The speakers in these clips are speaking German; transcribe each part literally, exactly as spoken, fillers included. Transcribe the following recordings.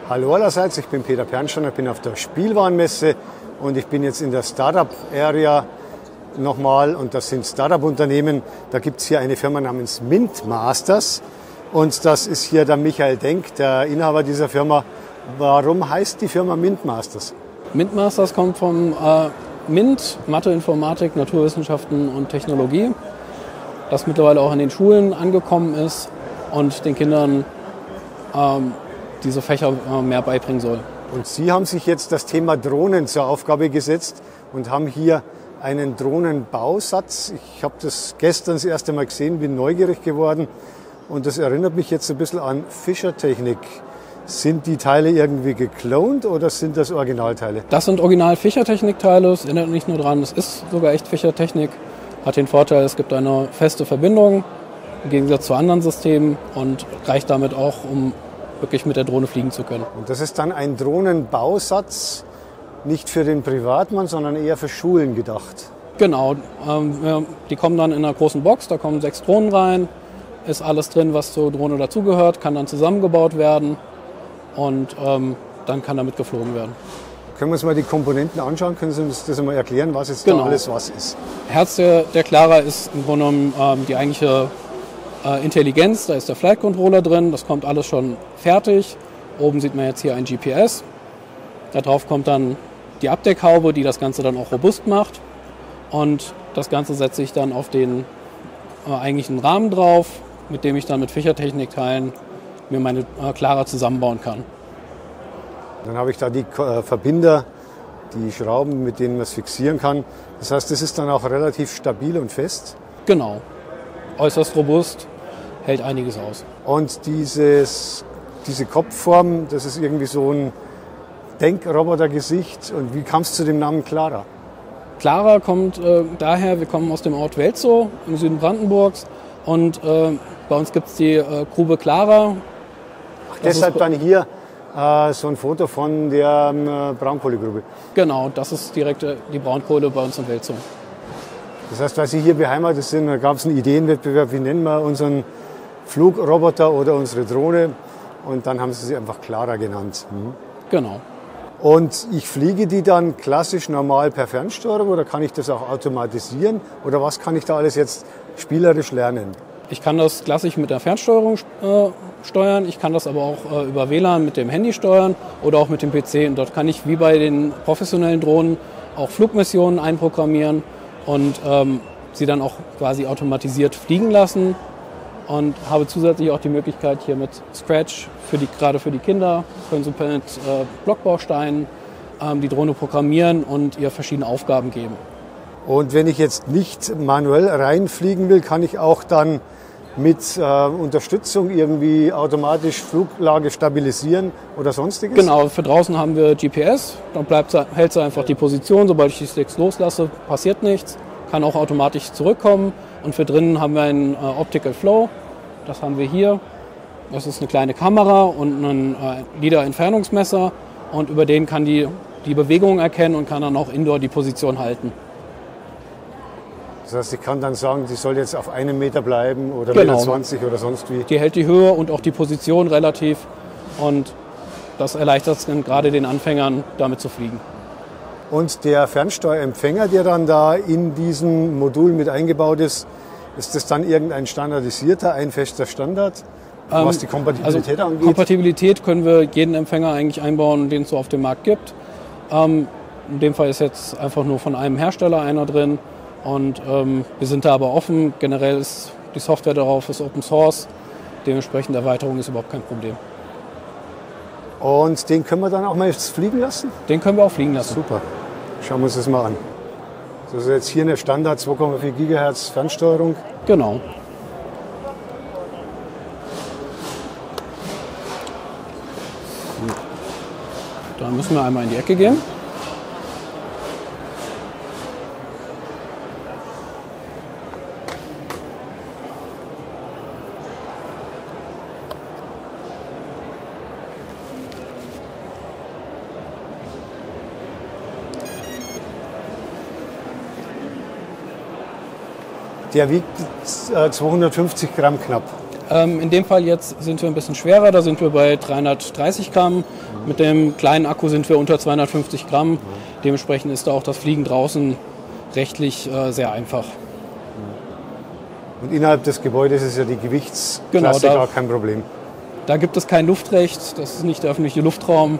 Hallo allerseits, ich bin Peter Pernsteiner, ich bin auf der Spielwarenmesse und ich bin jetzt in der Startup-Area nochmal und das sind Startup-Unternehmen. Da gibt es hier eine Firma namens MintMasters und das ist hier der Michael Denk, der Inhaber dieser Firma. Warum heißt die Firma MintMasters? MintMasters kommt vom äh, MINT, Mathe, Informatik, Naturwissenschaften und Technologie, das mittlerweile auch in den Schulen angekommen ist und den Kindern ähm, diese Fächer äh, mehr beibringen soll. Und Sie haben sich jetzt das Thema Drohnen zur Aufgabe gesetzt und haben hier einen Drohnenbausatz. Ich habe das gestern das erste Mal gesehen, bin neugierig geworden und das erinnert mich jetzt ein bisschen an Fischertechnik. Sind die Teile irgendwie geklont oder sind das Originalteile? Das sind original Fischertechnik-Teile. Es erinnert nicht nur daran, es ist sogar echt Fischertechnik. Hat den Vorteil, es gibt eine feste Verbindung im Gegensatz zu anderen Systemen und reicht damit auch, um wirklich mit der Drohne fliegen zu können. Und das ist dann ein Drohnenbausatz, nicht für den Privatmann, sondern eher für Schulen gedacht? Genau. Ähm, die kommen dann in einer großen Box, da kommen sechs Drohnen rein, ist alles drin, was zur Drohne dazugehört, kann dann zusammengebaut werden und ähm, dann kann damit geflogen werden. Können wir uns mal die Komponenten anschauen? Können Sie uns das mal erklären, was jetzt genau. da alles was ist? Herz der, der Clara ist im Grunde genommen ähm, die eigentliche äh, Intelligenz. Da ist der Flight Controller drin, das kommt alles schon fertig. Oben sieht man jetzt hier ein G P S. Darauf kommt dann die Abdeckhaube, die das Ganze dann auch robust macht. Und das Ganze setze ich dann auf den äh, eigentlichen Rahmen drauf, mit dem ich dann mit Fischertechnikteilen mir meine äh, Clara zusammenbauen kann. Dann habe ich da die äh, Verbinder, die Schrauben, mit denen man es fixieren kann. Das heißt, das ist dann auch relativ stabil und fest. Genau, äußerst robust, hält einiges aus. Und dieses, diese Kopfform, das ist irgendwie so ein Denkrobotergesicht. Und wie kam es zu dem Namen Clara? Clara kommt äh, daher, wir kommen aus dem Ort Welzow im Süden Brandenburgs und äh, bei uns gibt es die äh, Grube Clara. Ach, deshalb dann hier äh, so ein Foto von der äh, Braunkohlegrube. Genau, das ist direkt äh, die Braunkohle bei uns in Welzow. Das heißt, weil Sie hier beheimatet sind, da gab es einen Ideenwettbewerb, wie nennen wir unseren Flugroboter oder unsere Drohne und dann haben Sie sie einfach Clara genannt. Mhm. Genau. Und ich fliege die dann klassisch normal per Fernsteuerung oder kann ich das auch automatisieren? Oder was kann ich da alles jetzt spielerisch lernen? Ich kann das klassisch mit der Fernsteuerung äh, steuern, ich kann das aber auch äh, über W L A N mit dem Handy steuern oder auch mit dem P C. Und dort kann ich wie bei den professionellen Drohnen auch Flugmissionen einprogrammieren und ähm, sie dann auch quasi automatisiert fliegen lassen. Und habe zusätzlich auch die Möglichkeit hier mit Scratch, für die, gerade für die Kinder, können sie mit äh, Blockbausteinen ähm, die Drohne programmieren und ihr verschiedene Aufgaben geben. Und wenn ich jetzt nicht manuell reinfliegen will, kann ich auch dann mit äh, Unterstützung irgendwie automatisch Fluglage stabilisieren oder sonstiges? Genau, für draußen haben wir G P S, dann bleibt, hält sie einfach die Position, sobald ich die Sticks loslasse, passiert nichts, kann auch automatisch zurückkommen. Und für drinnen haben wir einen äh, Optical Flow, das haben wir hier. Das ist eine kleine Kamera und ein äh, LIDAR-Entfernungsmesser und über den kann die die Bewegung erkennen und kann dann auch indoor die Position halten. Das heißt, ich kann dann sagen, die soll jetzt auf einem Meter bleiben oder genau. Meter zwanzig oder sonst wie. Die hält die Höhe und auch die Position relativ und das erleichtert es gerade den Anfängern, damit zu fliegen. Und der Fernsteuerempfänger, der dann da in diesem Modul mit eingebaut ist, ist das dann irgendein standardisierter, ein fester Standard, ähm, was die Kompatibilität also angeht? Kompatibilität können wir jeden Empfänger eigentlich einbauen, den es so auf dem Markt gibt. Ähm, in dem Fall ist jetzt einfach nur von einem Hersteller einer drin. Und ähm, wir sind da aber offen. Generell ist die Software darauf ist Open Source. Dementsprechend Erweiterung ist überhaupt kein Problem. Und den können wir dann auch mal jetzt fliegen lassen? Den können wir auch fliegen lassen. Super. Schauen wir uns das mal an. Das ist jetzt hier eine Standard zwei Komma vier Gigahertz Fernsteuerung. Genau. Dann müssen wir einmal in die Ecke gehen. Der wiegt äh, zweihundertfünfzig Gramm knapp. Ähm, in dem Fall jetzt sind wir ein bisschen schwerer, da sind wir bei dreihundertdreißig Gramm. Mhm. Mit dem kleinen Akku sind wir unter zweihundertfünfzig Gramm. Mhm. Dementsprechend ist da auch das Fliegen draußen rechtlich äh, sehr einfach. Und innerhalb des Gebäudes ist ja die Gewichtsklasse genau, da, gar kein Problem. Da gibt es kein Luftrecht, das ist nicht der öffentliche Luftraum.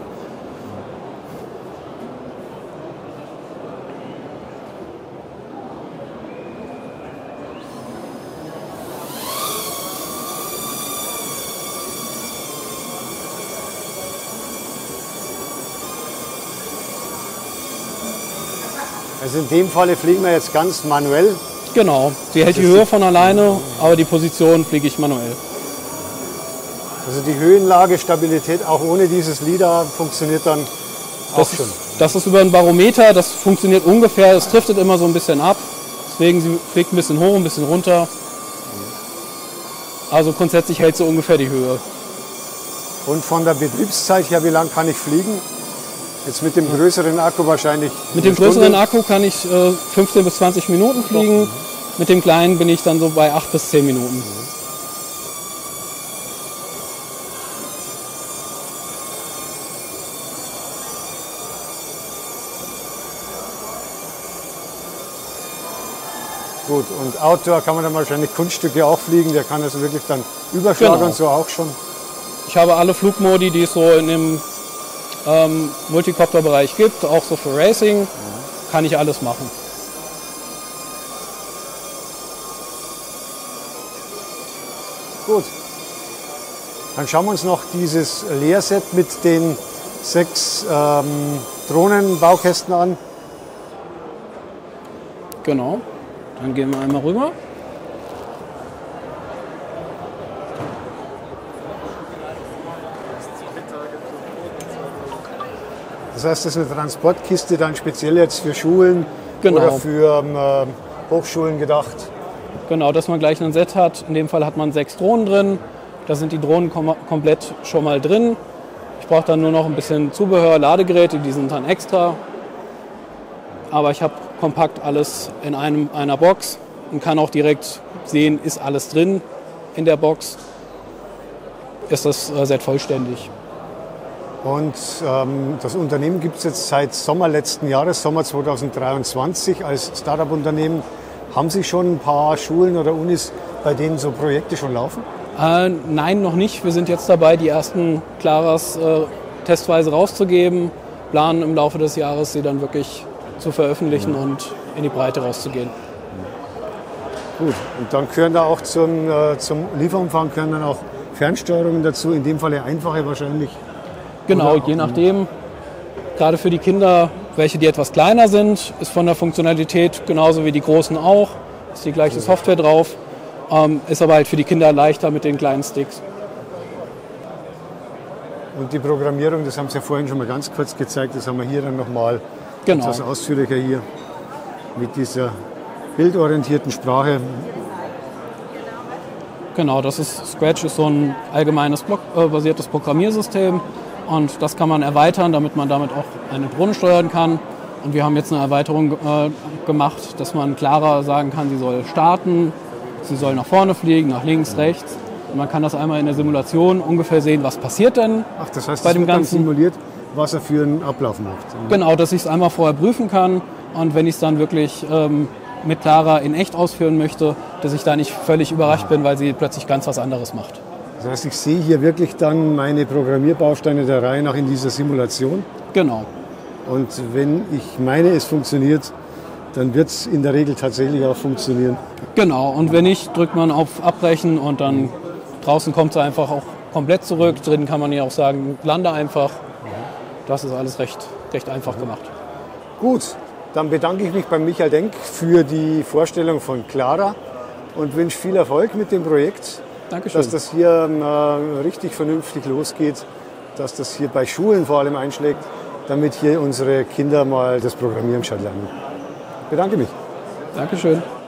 Also in dem Falle fliegen wir jetzt ganz manuell. Genau, sie hält die Höhe von alleine, aber die Position fliege ich manuell. Also die Höhenlage, Stabilität auch ohne dieses LiDAR funktioniert dann auch das schon. Ist, das ist über ein Barometer, das funktioniert ungefähr, es driftet immer so ein bisschen ab. Deswegen sie fliegt ein bisschen hoch, ein bisschen runter. Also grundsätzlich hält sie ungefähr die Höhe. Und von der Betriebszeit her, wie lang kann ich fliegen? Jetzt mit dem größeren Akku wahrscheinlich. Mit dem größeren Akku kann ich äh, fünfzehn bis zwanzig Minuten fliegen. Mhm. Mit dem kleinen bin ich dann so bei acht bis zehn Minuten. Mhm. Gut, und Outdoor kann man dann wahrscheinlich Kunststücke auch fliegen. Der kann also wirklich dann Überschlag genau. und so auch schon. Ich habe alle Flugmodi, die es so in dem ähm, Multicopter-Bereich gibt, auch so für Racing, mhm. kann ich alles machen. Gut, dann schauen wir uns noch dieses Leerset mit den sechs ähm, Drohnenbaukästen an. Genau, dann gehen wir einmal rüber. Das heißt, das ist eine Transportkiste dann speziell jetzt für Schulen genau. oder für ähm, Hochschulen gedacht? Genau, dass man gleich ein Set hat. In dem Fall hat man sechs Drohnen drin. Da sind die Drohnen kom komplett schon mal drin. Ich brauche dann nur noch ein bisschen Zubehör, Ladegeräte, die sind dann extra. Aber ich habe kompakt alles in einem, einer Box und kann auch direkt sehen, ist alles drin in der Box. Ist das äh, Set vollständig. Und ähm, das Unternehmen gibt es jetzt seit Sommer letzten Jahres, Sommer zweitausenddreiundzwanzig, als Startup-Unternehmen. Haben Sie schon ein paar Schulen oder Unis, bei denen so Projekte schon laufen? Äh, nein, noch nicht. Wir sind jetzt dabei, die ersten Claras äh, testweise rauszugeben, planen im Laufe des Jahres, sie dann wirklich zu veröffentlichen mhm. und in die Breite rauszugehen. Gut, und dann gehören da auch zum, äh, zum Lieferumfang gehören dann auch Fernsteuerungen dazu, in dem Fall einfache wahrscheinlich. Genau, oder? Je nachdem. Gerade für die Kinder, welche die etwas kleiner sind, ist von der Funktionalität genauso wie die großen auch. Ist die gleiche Software drauf, ähm, ist aber halt für die Kinder leichter mit den kleinen Sticks. Und die Programmierung, das haben Sie ja vorhin schon mal ganz kurz gezeigt, das haben wir hier dann nochmal genau. etwas ausführlicher hier mit dieser bildorientierten Sprache. Genau, das ist Scratch ist so ein allgemeines blockbasiertes Programmiersystem. Und das kann man erweitern, damit man damit auch eine Drohne steuern kann. Und wir haben jetzt eine Erweiterung äh, gemacht, dass man klarer sagen kann, sie soll starten, sie soll nach vorne fliegen, nach links, rechts. Und man kann das einmal in der Simulation ungefähr sehen, was passiert denn. Ach, das heißt, bei das dem wird dann Ganzen simuliert, was er für einen Ablauf macht. Genau, dass ich es einmal vorher prüfen kann. Und wenn ich es dann wirklich ähm, mit Clara in echt ausführen möchte, dass ich da nicht völlig überrascht bin, weil sie plötzlich ganz was anderes macht. Das heißt, ich sehe hier wirklich dann meine Programmierbausteine der Reihe nach in dieser Simulation. Genau. Und wenn ich meine, es funktioniert, dann wird es in der Regel tatsächlich auch funktionieren. Genau, und wenn nicht, drückt man auf Abbrechen und dann draußen kommt es einfach auch komplett zurück. Drinnen kann man ja auch sagen, lande einfach. Das ist alles recht, recht einfach gemacht. Gut, dann bedanke ich mich bei Michael Denk für die Vorstellung von Clara und wünsche viel Erfolg mit dem Projekt. Dankeschön. Dass das hier äh, richtig vernünftig losgeht, dass das hier bei Schulen vor allem einschlägt, damit hier unsere Kinder mal das Programmieren schon lernen. Ich bedanke mich. Dankeschön.